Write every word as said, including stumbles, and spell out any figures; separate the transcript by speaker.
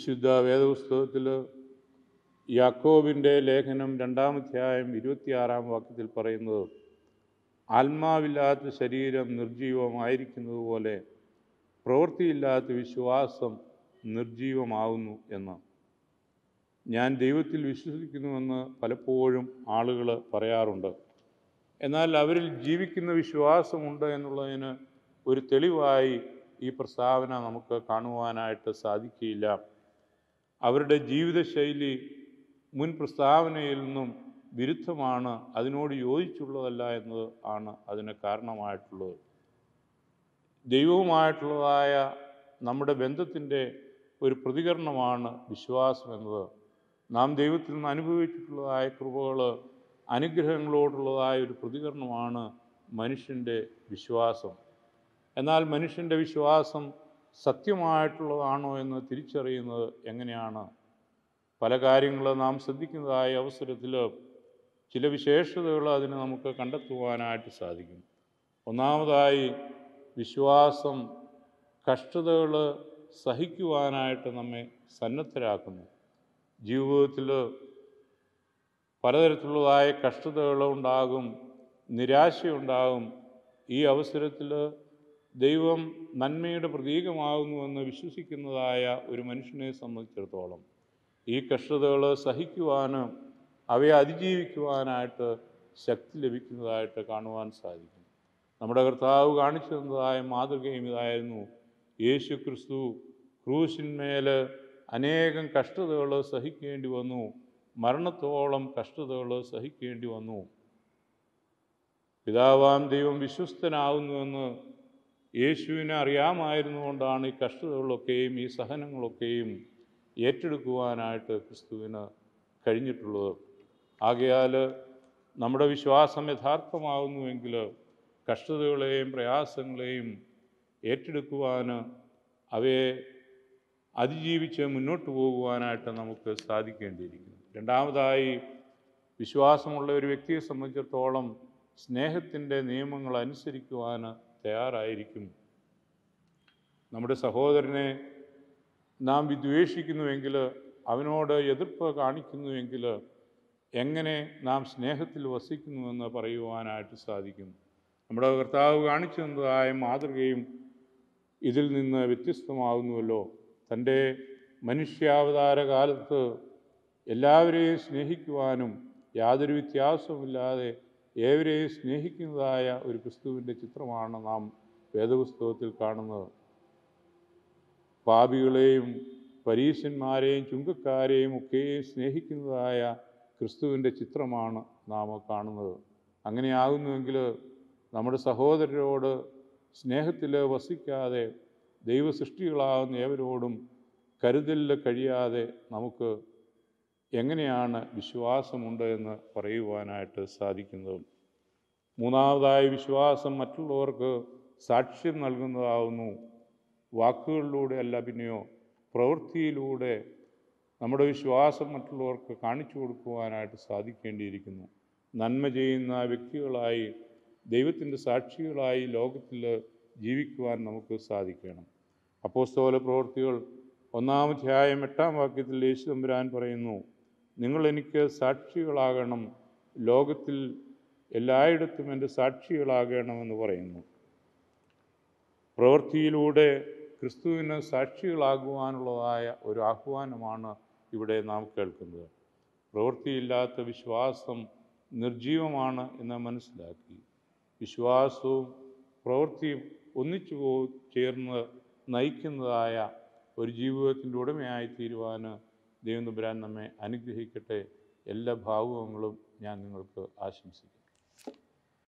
Speaker 1: വിശുദ്ധ വേദപുസ്തകത്തിൽ യാക്കോബിൻ്റെ ലേഖനം രണ്ടാം അധ്യായം ഇരുപത്തിയാറാം വാക്യത്തിൽ പറയുന്നത്, ആത്മാവില്ലാത്ത ശരീരം നിർജീവമായിരിക്കുന്നത് പോലെ പ്രവൃത്തിയില്ലാത്ത വിശ്വാസം നിർജീവമാവുന്നു എന്ന്. ഞാൻ ദൈവത്തിൽ വിശ്വസിക്കുന്നുവെന്ന് പലപ്പോഴും ആളുകൾ പറയാറുണ്ട്. എന്നാൽ അവരിൽ ജീവിക്കുന്ന വിശ്വാസമുണ്ട് എന്നുള്ളതിന് ഒരു തെളിവായി ഈ പ്രസ്താവന നമുക്ക് കാണുവാനായിട്ട് സാധിക്കുകയില്ല. അവരുടെ ജീവിതശൈലി മുൻ പ്രസ്താവനയിൽ നിന്നും വിരുദ്ധമാണ്, അതിനോട് യോജിച്ചുള്ളതല്ല എന്നത് ആണ് അതിന് കാരണമായിട്ടുള്ളത്. ദൈവവുമായിട്ടുള്ളതായ നമ്മുടെ ബന്ധത്തിൻ്റെ ഒരു പ്രതികരണമാണ് വിശ്വാസം എന്നത്. നാം ദൈവത്തിൽ നിന്ന് അനുഭവിച്ചിട്ടുള്ളതായ കൃപകൾ, അനുഗ്രഹങ്ങളോടുള്ളതായ ഒരു പ്രതികരണമാണ് മനുഷ്യൻ്റെ വിശ്വാസം. എന്നാൽ മനുഷ്യൻ്റെ വിശ്വാസം സത്യമായിട്ടുള്ളതാണോ എന്ന് തിരിച്ചറിയുന്നത് എങ്ങനെയാണ്? പല കാര്യങ്ങൾ നാം ശ്രദ്ധിക്കുന്നതായ അവസരത്തിൽ ചില വിശേഷതകൾ അതിന് നമുക്ക് കണ്ടെത്തുവാനായിട്ട് സാധിക്കും. ഒന്നാമതായി, വിശ്വാസം കഷ്ടതകൾ സഹിക്കുവാനായിട്ട് നമ്മെ സന്നദ്ധരാക്കുന്നു. ജീവിതത്തിൽ പലതരത്തിലുള്ളതായ കഷ്ടതകൾ ഉണ്ടാകും, നിരാശയുണ്ടാകും. ഈ അവസരത്തിൽ ദൈവം നന്മയുടെ പ്രതീകമാകുന്നുവെന്ന് വിശ്വസിക്കുന്നതായ ഒരു മനുഷ്യനെ സംബന്ധിച്ചിടത്തോളം ഈ കഷ്ടതകൾ സഹിക്കുവാനും അവയെ അതിജീവിക്കുവാനായിട്ട് ശക്തി ലഭിക്കുന്നതായിട്ട് കാണുവാൻ സാധിക്കും. നമ്മുടെ കർത്താവ് കാണിച്ചു തന്നതായ മാതൃകയും ഇതായിരുന്നു. യേശു ക്രിസ്തു ക്രൂശിന്മേൽ അനേകം കഷ്ടതകൾ സഹിക്കേണ്ടി വന്നു, മരണത്തോളം കഷ്ടതകൾ സഹിക്കേണ്ടി വന്നു. പിതാവാം ദൈവം വിശ്വസ്തനാകുന്നുവെന്ന് യേശുവിനെ അറിയാമായിരുന്നുകൊണ്ടാണ് ഈ കഷ്ടതകളൊക്കെയും ഈ സഹനങ്ങളൊക്കെയും ഏറ്റെടുക്കുവാനായിട്ട് ക്രിസ്തുവിന് കഴിഞ്ഞിട്ടുള്ളത്. ആകയാൽ നമ്മുടെ വിശ്വാസം യഥാർത്ഥമാകുന്നുവെങ്കിൽ കഷ്ടതകളെയും പ്രയാസങ്ങളെയും ഏറ്റെടുക്കുവാൻ, അവയെ അതിജീവിച്ച് മുന്നോട്ട് പോകുവാനായിട്ട് നമുക്ക് സാധിക്കേണ്ടിയിരിക്കുന്നു. രണ്ടാമതായി, വിശ്വാസമുള്ള ഒരു വ്യക്തിയെ സംബന്ധിച്ചിടത്തോളം സ്നേഹത്തിൻ്റെ നിയമങ്ങൾ അനുസരിക്കുവാൻ തയ്യാറായിരിക്കും. നമ്മുടെ സഹോദരനെ നാം വിദ്വേഷിക്കുന്നുവെങ്കിൽ, അവനോട് എതിർപ്പ് കാണിക്കുന്നുവെങ്കിൽ എങ്ങനെ നാം സ്നേഹത്തിൽ വസിക്കുന്നുവെന്ന് പറയുവാനായിട്ട് സാധിക്കും. നമ്മുടെ കർത്താവ് കാണിച്ചു തന്നതായ മാതൃകയും ഇതിൽ നിന്ന് വ്യത്യസ്തമാകുന്നുവല്ലോ. തൻ്റെ മനുഷ്യാവതാര കാലത്ത് എല്ലാവരെയും സ്നേഹിക്കുവാനും യാതൊരു വ്യത്യാസവുമില്ലാതെ ഏവരെയും സ്നേഹിക്കുന്നതായ ഒരു ക്രിസ്തുവിൻ്റെ ചിത്രമാണ് നാം വേദപുസ്തകത്തിൽ കാണുന്നത്. പാപികളെയും പരീശന്മാരെയും ചുങ്കക്കാരെയും ഒക്കെയും സ്നേഹിക്കുന്നതായ ക്രിസ്തുവിൻ്റെ ചിത്രമാണ് നാം കാണുന്നത്. അങ്ങനെയാകുന്നുവെങ്കിൽ നമ്മുടെ സഹോദരരോട് സ്നേഹത്തിൽ വസിക്കാതെ ദൈവസൃഷ്ടികളാകുന്ന ഏവരോടും കരുതലിൽ കഴിയാതെ നമുക്ക് എങ്ങനെയാണ് വിശ്വാസമുണ്ട് എന്ന് പറയുവാനായിട്ട് സാധിക്കുന്നത്? മൂന്നാമതായി, വിശ്വാസം മറ്റുള്ളവർക്ക് സാക്ഷ്യം നൽകുന്നതാകുന്നു. വാക്കുകളിലൂടെ അല്ല, പിന്നെയോ പ്രവൃത്തിയിലൂടെ നമ്മുടെ വിശ്വാസം മറ്റുള്ളവർക്ക് കാണിച്ചു കൊടുക്കുവാനായിട്ട് സാധിക്കേണ്ടിയിരിക്കുന്നു. നന്മ ചെയ്യുന്ന വ്യക്തികളായി, ദൈവത്തിൻ്റെ സാക്ഷികളായി ലോകത്തിൽ ജീവിക്കുവാൻ നമുക്ക് സാധിക്കണം. അപ്പോസ്തല പ്രവൃത്തികൾ ഒന്നാം അധ്യായം എട്ടാം വാക്യത്തിൽ യേശു തമ്പുരാൻ പറയുന്നു, നിങ്ങൾ എനിക്ക് സാക്ഷികളാകണം, ലോകത്തിൽ എല്ലായിടത്തും എൻ്റെ സാക്ഷികളാകണമെന്ന് പറയുന്നു. പ്രവൃത്തിയിലൂടെ ക്രിസ്തുവിന് സാക്ഷികളാകുവാനുള്ളതായ ഒരു ആഹ്വാനമാണ് ഇവിടെ നാം കേൾക്കുന്നത്. പ്രവൃത്തിയില്ലാത്ത വിശ്വാസം നിർജീവമാണ് എന്ന് മനസ്സിലാക്കി വിശ്വാസവും പ്രവൃത്തിയും ഒന്നിച്ചു പോ ചേർന്ന് നയിക്കുന്നതായ ഒരു ജീവിതത്തിൻ്റെ ഉടമയായി തീരുവാൻ ദൈവം തമ്പുരാൻ നമ്മെ അനുഗ്രഹിക്കട്ടെ. എല്ലാ ഭാവുകങ്ങളും ഞാൻ നിങ്ങൾക്ക് ആശംസിക്കുന്നു.